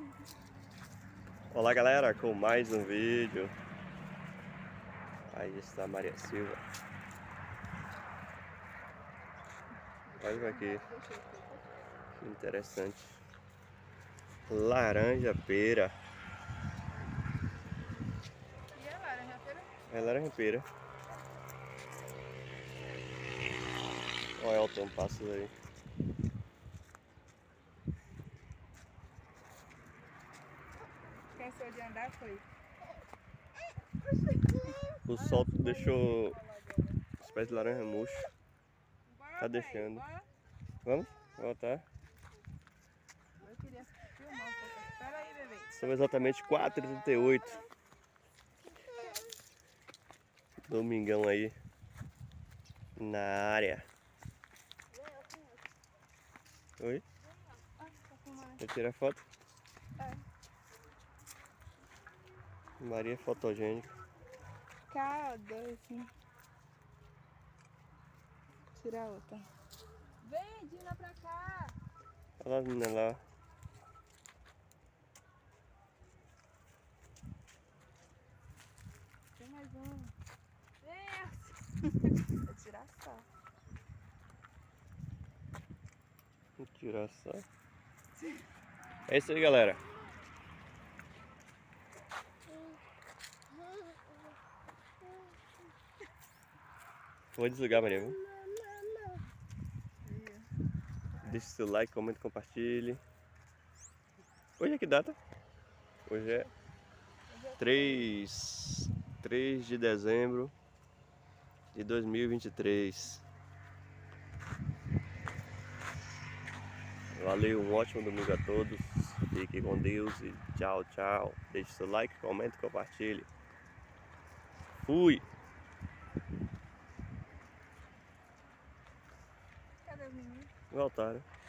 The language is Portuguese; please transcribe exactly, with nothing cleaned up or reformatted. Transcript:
Olá galera, com mais um vídeo. Aí está a Maria Silva. Olha aqui, que interessante. Laranja pera. E é laranja pera? É laranja pera. Olha o Elton Passos aí. Cansou de andar, foi? O sol deixou os pés de laranja murcho. Tá deixando. Vamos voltar. Eu queria filmar um pouco. Espera aí, bebê. São exatamente quatro e trinta e oito. Domingão aí na área. Oi? Quer tirar foto? É. Maria fotogênica. Cá, dois, sim. Tira outra. Vem, Dina, pra cá. Olha a menina lá. Tem mais um. Vem. Vou tirar só. Vou tirar só. É isso aí, galera. Vou desligar, Maria. Viu? Deixe seu like, comente, compartilhe. Hoje é que data? Hoje é três de dezembro de dois mil e vinte e três. Valeu, um ótimo domingo a todos. Fiquem com Deus e tchau, tchau. Deixe seu like, comente, compartilhe. Fui! Cadê os meninos? Voltaram.